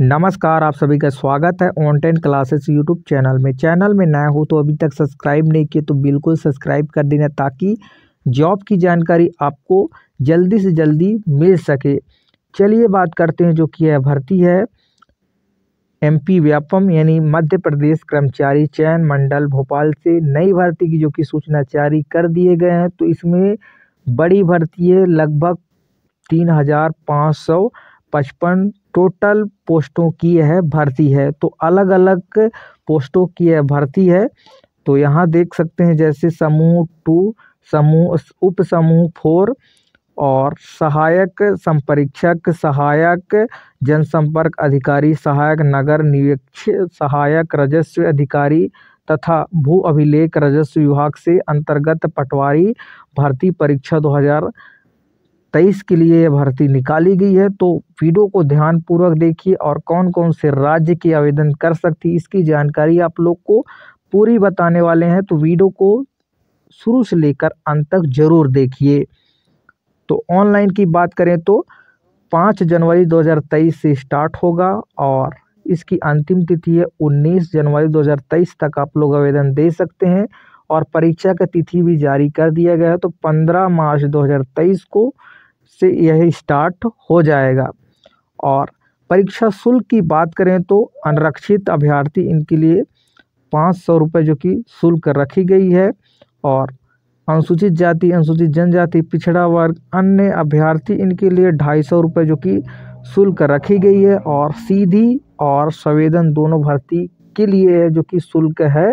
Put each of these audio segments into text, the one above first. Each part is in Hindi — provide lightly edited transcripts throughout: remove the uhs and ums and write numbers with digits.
नमस्कार, आप सभी का स्वागत है ऑन 10 क्लासेस यूट्यूब चैनल में नया हो तो अभी तक सब्सक्राइब नहीं किए तो बिल्कुल सब्सक्राइब कर देना ताकि जॉब की जानकारी आपको जल्दी से जल्दी मिल सके। चलिए बात करते हैं जो कि यह भर्ती है एमपी व्यापम यानी मध्य प्रदेश कर्मचारी चयन मंडल भोपाल से नई भर्ती की जो कि सूचना जारी कर दिए गए हैं। तो इसमें बड़ी भर्ती है, लगभग 3,555 टोटल पोस्टों की यह भर्ती है। तो अलग अलग पोस्टों की यह भर्ती है। तो यहाँ देख सकते हैं जैसे समूह 2, समूह उप समूह 4 और सहायक संपरीक्षक, सहायक जनसंपर्क अधिकारी, सहायक नगर निरीक्षक, सहायक राजस्व अधिकारी तथा भू अभिलेख राजस्व विभाग से अंतर्गत पटवारी भर्ती परीक्षा 2023 के लिए यह भर्ती निकाली गई है। तो वीडियो को ध्यानपूर्वक देखिए और कौन कौन से राज्य के आवेदन कर सकती है इसकी जानकारी आप लोग को पूरी बताने वाले हैं। तो वीडियो को शुरू से लेकर अंत तक जरूर देखिए। तो ऑनलाइन की बात करें तो 5 जनवरी 2023 से स्टार्ट होगा और इसकी अंतिम तिथि है 19 जनवरी 2023 तक आप लोग आवेदन दे सकते हैं और परीक्षा का तिथि भी जारी कर दिया गया है। तो 15 मार्च 2023 को से यह स्टार्ट हो जाएगा। और परीक्षा शुल्क की बात करें तो अनारक्षित अभ्यर्थी इनके लिए 500 रुपये जो कि शुल्क रखी गई है और अनुसूचित जाति, अनुसूचित जनजाति, पिछड़ा वर्ग, अन्य अभ्यर्थी इनके लिए 250 रुपये जो कि शुल्क रखी गई है। और सीधी और संवेदन दोनों भर्ती के लिए जो कि शुल्क है।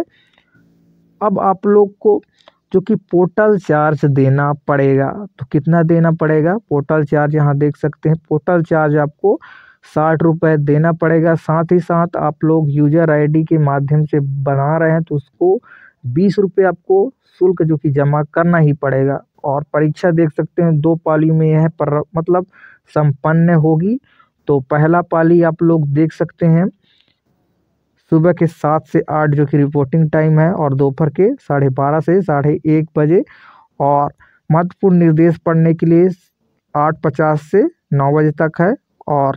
अब आप लोग को जो कि पोर्टल चार्ज देना पड़ेगा। तो कितना देना पड़ेगा? पोर्टल चार्ज यहाँ देख सकते हैं, पोर्टल चार्ज आपको 60 रुपये देना पड़ेगा। साथ ही साथ आप लोग यूजर आईडी के माध्यम से बना रहे हैं तो उसको 20 रुपये आपको शुल्क जो कि जमा करना ही पड़ेगा। और परीक्षा देख सकते हैं 2 पाली में यह संपन्न होगी। तो पहला पाली आप लोग देख सकते हैं सुबह के 7 से 8 जो कि रिपोर्टिंग टाइम है और दोपहर के 12:30 से 1:30 बजे। और महत्वपूर्ण निर्देश पढ़ने के लिए 8:50 से 9 बजे तक है। और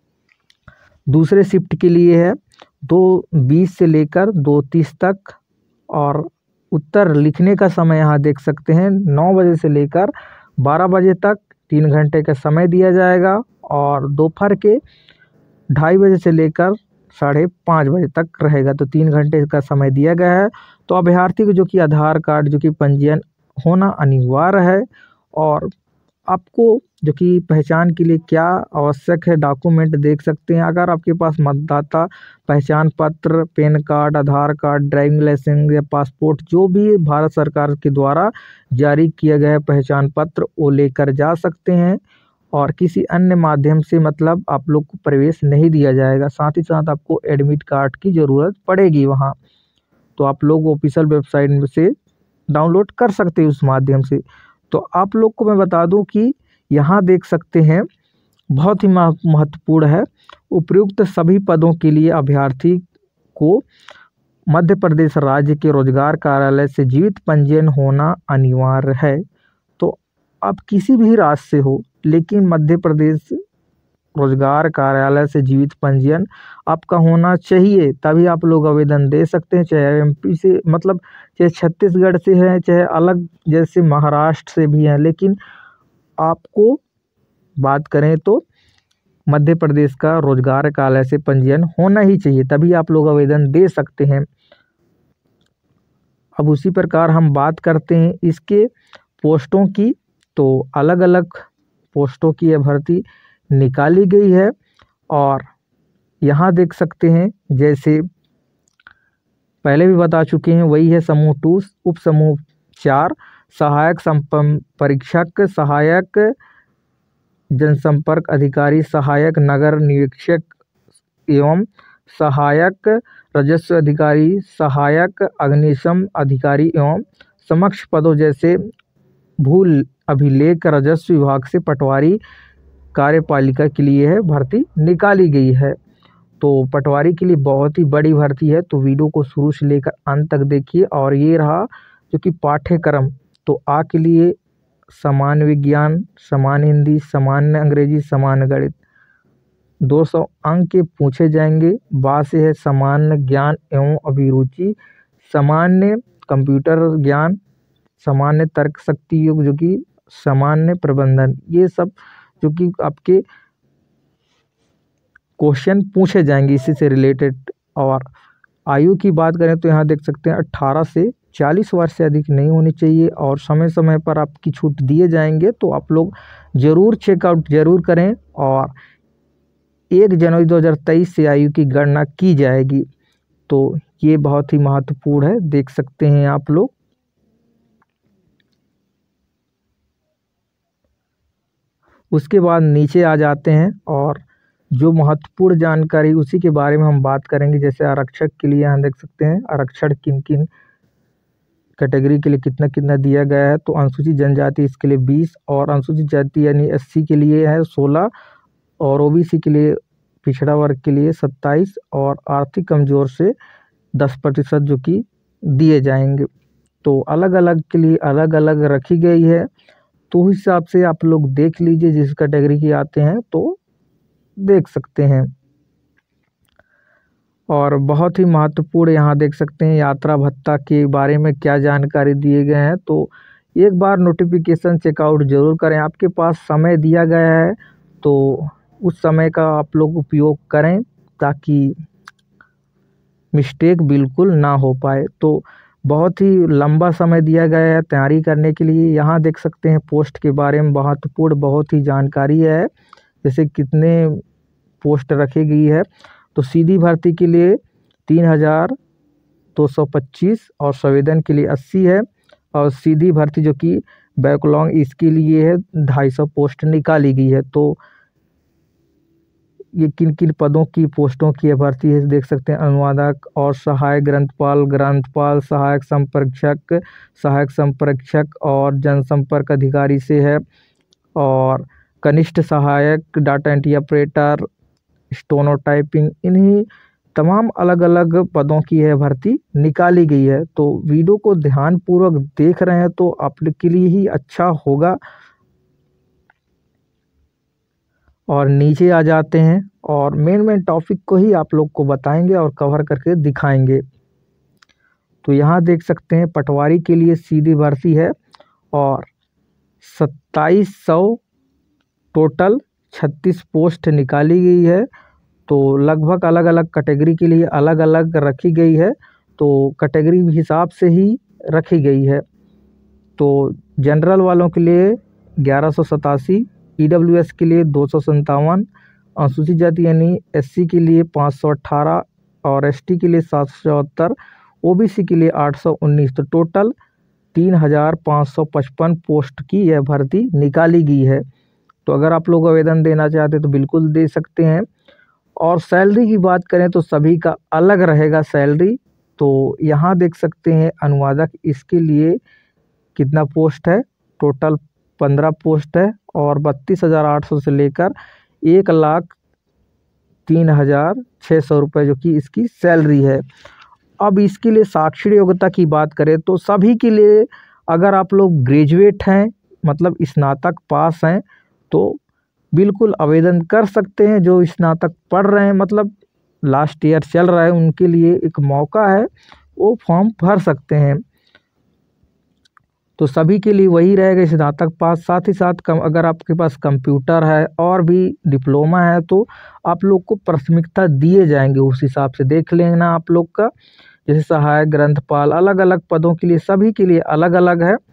दूसरे शिफ्ट के लिए है 2:20 से लेकर 2:30 तक। और उत्तर लिखने का समय यहाँ देख सकते हैं 9 बजे से लेकर 12 बजे तक 3 घंटे का समय दिया जाएगा। और दोपहर के 2:30 बजे से लेकर 5:30 बजे तक रहेगा। तो 3 घंटे का समय दिया गया है। तो अभ्यर्थी को जो कि आधार कार्ड जो कि पंजीयन होना अनिवार्य है। और आपको जो कि पहचान के लिए क्या आवश्यक है डॉक्यूमेंट देख सकते हैं। अगर आपके पास मतदाता पहचान पत्र, PAN card, Aadhaar card, driving licence या पासपोर्ट जो भी भारत सरकार के द्वारा जारी किया गया है पहचान पत्र वो लेकर जा सकते हैं। और किसी अन्य माध्यम से आप लोग को प्रवेश नहीं दिया जाएगा। साथ ही साथ आपको एडमिट कार्ड की ज़रूरत पड़ेगी वहाँ। तो आप लोग ऑफिशियल वेबसाइट में से डाउनलोड कर सकते हैं उस माध्यम से। तो आप लोग को मैं बता दूं कि यहाँ देख सकते हैं बहुत ही महत्वपूर्ण है, उपयुक्त सभी पदों के लिए अभ्यर्थी को मध्य प्रदेश राज्य के रोजगार कार्यालय से जीवित पंजीयन होना अनिवार्य है। तो आप किसी भी राज्य से हो लेकिन मध्य प्रदेश रोजगार कार्यालय से जीवित पंजीयन आपका होना चाहिए, तभी आप लोग आवेदन दे सकते हैं। चाहे एमपी से चाहे छत्तीसगढ़ से है, चाहे अलग जैसे महाराष्ट्र से भी है, लेकिन आपको बात करें तो मध्य प्रदेश का रोजगार कार्यालय से पंजीयन होना ही चाहिए, तभी आप लोग आवेदन दे सकते हैं। अब उसी प्रकार हम बात करते हैं इसके पोस्टों की। तो अलग अलग पोस्टों की यह भर्ती निकाली गई है। और यहाँ देख सकते हैं जैसे पहले भी बता चुके हैं वही है समूह 2, उप समूह 4, सहायक परीक्षक, सहायक जनसंपर्क अधिकारी, सहायक नगर निरीक्षक एवं सहायक राजस्व अधिकारी, सहायक अग्निशम अधिकारी एवं समक्ष पदों जैसे भू अभिलेख राजस्व विभाग से पटवारी कार्यपालिका के लिए है भर्ती निकाली गई है। तो पटवारी के लिए बहुत ही बड़ी भर्ती है। तो वीडियो को शुरू से लेकर अंत तक देखिए। और ये रहा जो कि पाठ्यक्रम। तो आ के लिए सामान्य विज्ञान, सामान्य हिंदी, सामान्य अंग्रेजी, सामान्य गणित, 200 अंक के पूछे जाएंगे। बा से है सामान्य ज्ञान एवं अभिरुचि, सामान्य कंप्यूटर ज्ञान, सामान्य तर्क शक्ति योग जो कि सामान्य प्रबंधन, ये सब जो कि आपके क्वेश्चन पूछे जाएंगे इसी से रिलेटेड। और आयु की बात करें तो यहाँ देख सकते हैं 18 से 40 वर्ष से अधिक नहीं होनी चाहिए और समय समय पर आपकी छूट दिए जाएंगे, तो आप लोग ज़रूर चेकआउट ज़रूर करें। और 1 जनवरी 2023 से आयु की गणना की जाएगी, तो ये बहुत ही महत्वपूर्ण है, देख सकते हैं आप लोग। उसके बाद नीचे आ जाते हैं और जो महत्वपूर्ण जानकारी उसी के बारे में हम बात करेंगे। जैसे आरक्षक के लिए यहाँ देख सकते हैं आरक्षण किन किन कैटेगरी के लिए कितना कितना दिया गया है। तो अनुसूचित जनजाति इसके लिए 20 और अनुसूचित जाति यानी SC के लिए है 16 और OBC के लिए पिछड़ा वर्ग के लिए 27 और आर्थिक कमजोर से 10% जो कि दिए जाएंगे। तो अलग अलग के लिए अलग अलग रखी गई है, तो उस हिसाब से आप लोग देख लीजिए जिस कैटेगरी के आते हैं तो देख सकते हैं। और बहुत ही महत्वपूर्ण यहाँ देख सकते हैं यात्रा भत्ता के बारे में क्या जानकारी दिए गए हैं। तो एक बार नोटिफिकेशन चेकआउट जरूर करें, आपके पास समय दिया गया है तो उस समय का आप लोग उपयोग करें ताकि मिस्टेक बिल्कुल ना हो पाए। तो बहुत ही लंबा समय दिया गया है तैयारी करने के लिए। यहाँ देख सकते हैं पोस्ट के बारे में महत्वपूर्ण बहुत ही जानकारी है, जैसे कितने पोस्ट रखी गई है। तो सीधी भर्ती के लिए 3225 और संवेदन के लिए 80 है और सीधी भर्ती जो कि बैकलॉग इसके लिए है 250 पोस्ट निकाली गई है। तो ये किन किन पदों की पोस्टों की भर्ती है देख सकते हैं। अनुवादक और सहायक ग्रंथपाल, ग्रंथपाल, सहायक संप्रेक्षक और जनसंपर्क अधिकारी से है और कनिष्ठ सहायक, डाटा एंट्री ऑपरेटर, स्टेनोटाइपिंग, इन्हीं तमाम अलग अलग पदों की है भर्ती निकाली गई है। तो वीडियो को ध्यानपूर्वक देख रहे हैं तो आपके लिए ही अच्छा होगा। और नीचे आ जाते हैं और मेन टॉपिक को ही आप लोग को बताएंगे और कवर करके दिखाएंगे। तो यहाँ देख सकते हैं पटवारी के लिए सीधी भर्ती है और 2700 टोटल 36 पोस्ट निकाली गई है। तो लगभग अलग अलग कैटेगरी के लिए अलग अलग रखी गई है, तो कैटेगरी हिसाब से ही रखी गई है। तो जनरल वालों के लिए 1187, EWS के लिए 257, अनुसूचित जाति यानी SC के लिए 518 और ST के लिए 774, OBC के लिए 819। तो टोटल 3555 पोस्ट की यह भर्ती निकाली गई है। तो अगर आप लोग आवेदन देना चाहते हैं तो बिल्कुल दे सकते हैं। और सैलरी की बात करें तो सभी का अलग रहेगा सैलरी। तो यहाँ देख सकते हैं अनुवादक इसके लिए कितना पोस्ट है, टोटल 15 पोस्ट है और 32,800 से लेकर 1,03,600 रुपये जो कि इसकी सैलरी है। अब इसके लिए शैक्षणिक योग्यता की बात करें तो सभी के लिए अगर आप लोग ग्रेजुएट हैं मतलब स्नातक पास हैं तो बिल्कुल आवेदन कर सकते हैं। जो स्नातक पढ़ रहे हैं मतलब लास्ट ईयर चल रहा है उनके लिए एक मौका है, वो फॉर्म भर सकते हैं। तो सभी के लिए वही रहेगा स्नातक पास। साथ ही साथ अगर आपके पास कंप्यूटर है और भी डिप्लोमा है तो आप लोग को प्राथमिकता दिए जाएंगे, उस हिसाब से देख लेना आप लोग का। जैसे सहायक ग्रंथपाल अलग अलग पदों के लिए सभी के लिए अलग अलग है।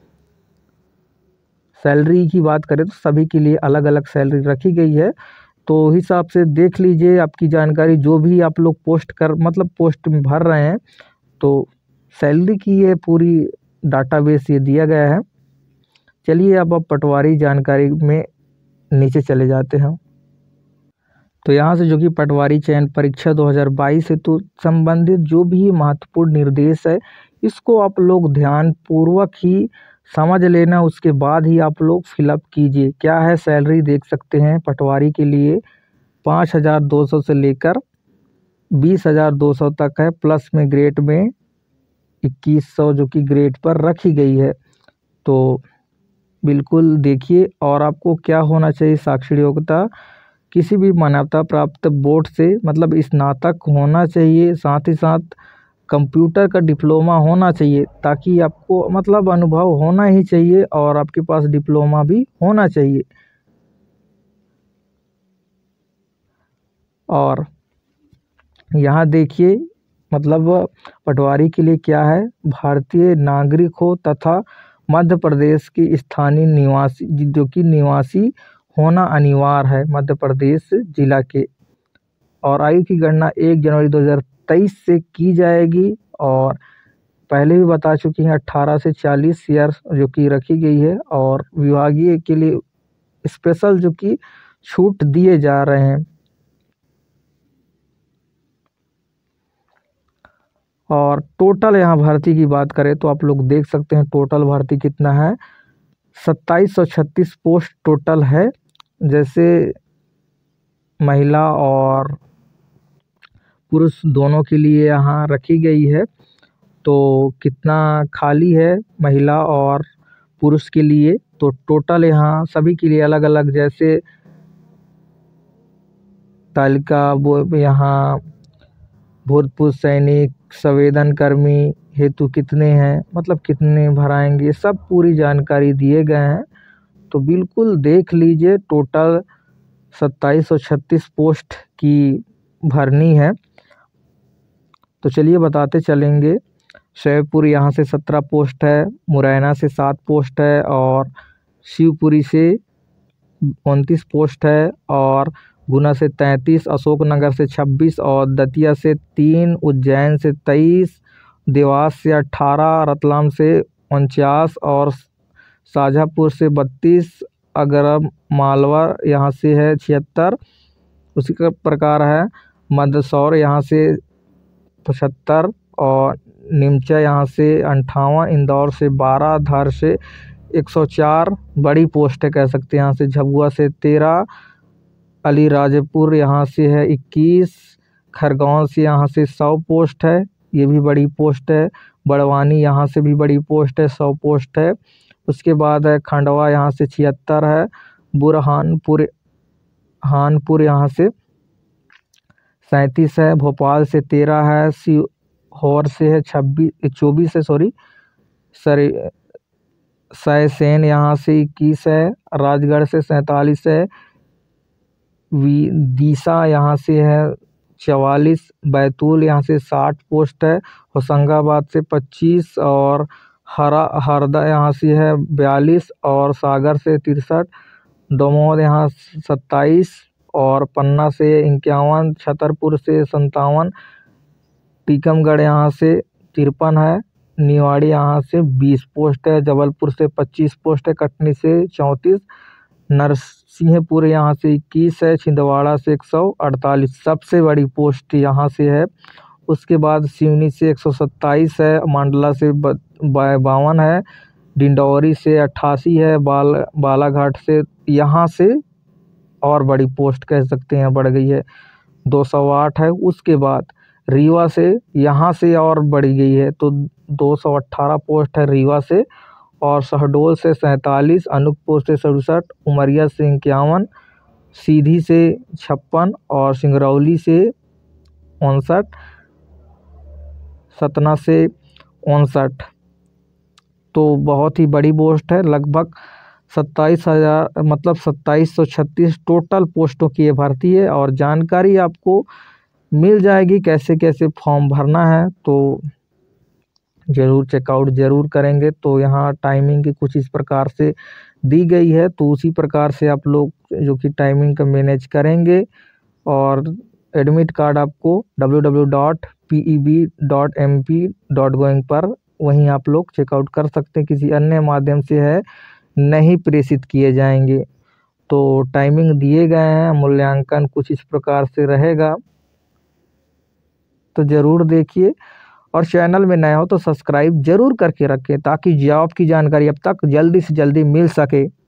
सैलरी की बात करें तो सभी के लिए अलग अलग सैलरी रखी गई है। तो हिसाब से देख लीजिए आपकी जानकारी जो भी आप लोग पोस्ट भर रहे हैं तो सैलरी की ये पूरी डाटाबेस ये दिया गया है। चलिए अब पटवारी जानकारी में नीचे चले जाते हैं। तो यहाँ से जो कि पटवारी चयन परीक्षा 2022 है तो संबंधित जो भी महत्वपूर्ण निर्देश है इसको आप लोग ध्यान पूर्वक ही समझ लेना, उसके बाद ही आप लोग फिलअप कीजिए। क्या है सैलरी देख सकते हैं पटवारी के लिए 5,200 से लेकर 20,200 तक है, प्लस में ग्रेड में 2100 जो कि ग्रेड पर रखी गई है। तो बिल्कुल देखिए। और आपको क्या होना चाहिए शैक्षणिक योग्यता किसी भी मान्यता प्राप्त बोर्ड से मतलब स्नातक होना चाहिए, साथ ही साथ कंप्यूटर का डिप्लोमा होना चाहिए, ताकि आपको मतलब अनुभव होना ही चाहिए और आपके पास डिप्लोमा भी होना चाहिए। और यहाँ देखिए मतलब पटवारी के लिए क्या है, भारतीय नागरिक हो तथा मध्य प्रदेश की स्थानीय निवासी जो कि निवासी होना अनिवार्य है मध्य प्रदेश जिला के। और आयु की गणना 1 जनवरी 2023 से की जाएगी। और पहले भी बता चुकी हैं 18 से 40 ईयर्स जो कि रखी गई है। और विभागीय के लिए स्पेशल जो कि छूट दिए जा रहे हैं। और टोटल यहाँ भर्ती की बात करें तो आप लोग देख सकते हैं टोटल भर्ती कितना है, 2736 पोस्ट टोटल है। जैसे महिला और पुरुष दोनों के लिए यहाँ रखी गई है। तो कितना खाली है महिला और पुरुष के लिए, तो टोटल यहाँ सभी के लिए अलग अलग, जैसे तालिका वो यहाँ भूतपूर्व सैनिक, संवेदन कर्मी हेतु कितने हैं, मतलब कितने भराएंगे, सब पूरी जानकारी दिए गए हैं। तो बिल्कुल देख लीजिए, टोटल 2736 पोस्ट की भरनी है। तो चलिए बताते चलेंगे। शिवपुरी यहाँ से 17 पोस्ट है, मुरैना से 7 पोस्ट है, और शिवपुरी से 29 पोस्ट है, और गुना से 33, अशोकनगर से 26, और दतिया से 3, उज्जैन से 23, देवास से 18, रतलाम से 49, और शाजापुर से 32, अगर मालवा यहाँ से है 76। उसी का प्रकार है मंदसौर यहाँ से 75, और निमचा यहाँ से 58, इंदौर से 12, धार से 104 बड़ी पोस्ट है कह सकते हैं। यहाँ से झबुआ से 13, अलीराजपुर यहाँ से है 21, खरगोन से यहाँ से 100 पोस्ट है, ये भी बड़ी पोस्ट है। बड़वानी यहाँ से भी बड़ी पोस्ट है, 100 पोस्ट है। उसके बाद है खंडवा यहाँ से 76 है, बुरहानपुर यहाँ से 37 है, भोपाल से 13 है, सीहोर से है 24 है, सैसेन यहाँ से 21 है, राजगढ़ से 47 है, विदिशा यहाँ से है 44, बैतूल यहाँ से 60 पोस्ट है, होशंगाबाद से 25, और हरदा यहाँ से है 42, और सागर से 63, दमोह यहाँ 27, और पन्ना से 51, छतरपुर से 57, टीकमगढ़ यहाँ से 53 है, निवाड़ी यहाँ से 20 पोस्ट है, जबलपुर से 25 पोस्ट है, कटनी से 34, नरसिंहपुर यहाँ से 21 है, छिंदवाड़ा से 148 सबसे बड़ी पोस्ट यहाँ से है। उसके बाद सिवनी से 127 है, मंडला से 52 है, डिंडौरी से 88 है, बालाघाट से यहाँ से और बड़ी पोस्ट कह सकते हैं बढ़ गई है, 208 है। उसके बाद रीवा से यहाँ से और बढ़ी गई है, तो 218 पोस्ट है रीवा से, और शहडोल से 47, अनूपपुर से 67, उमरिया से 51, सीधी से 56, और सिंगरौली से 59, सतना से 59। तो बहुत ही बड़ी पोस्ट है, लगभग 27,000 मतलब 2736 टोटल पोस्टों की ये भर्ती है। और जानकारी आपको मिल जाएगी कैसे कैसे फॉर्म भरना है, तो ज़रूर चेकआउट ज़रूर करेंगे। तो यहाँ टाइमिंग की कुछ इस प्रकार से दी गई है, तो उसी प्रकार से आप लोग जो कि टाइमिंग का मैनेज करेंगे। और एडमिट कार्ड आपको www.peb.mp.gov पर वहीं आप लोग चेकआउट कर सकते हैं, किसी अन्य माध्यम से है नहीं प्रेषित किए जाएंगे। तो टाइमिंग दिए गए हैं, मूल्यांकन कुछ इस प्रकार से रहेगा, तो ज़रूर देखिए। और चैनल में नए हो तो सब्सक्राइब ज़रूर करके रखें, ताकि जॉब की जानकारी अब तक जल्दी से जल्दी मिल सके।